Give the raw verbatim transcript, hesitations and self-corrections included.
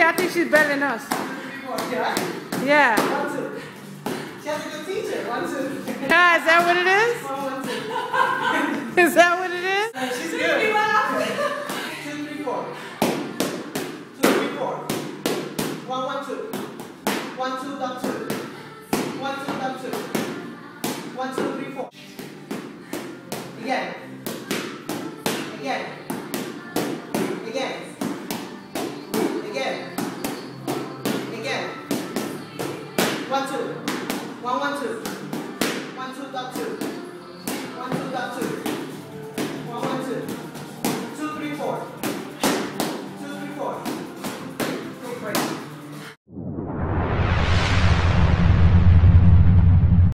I think she's better than us. Yeah. Yeah. One, two. She has a good teacher. One, two. Ah, is that what it is? One, one, two. Is that what it is? She's good. Two, three, four. Two, three, four. One, one, two. One, two, down, two. One, two, down, two. One, two, three, four. Again.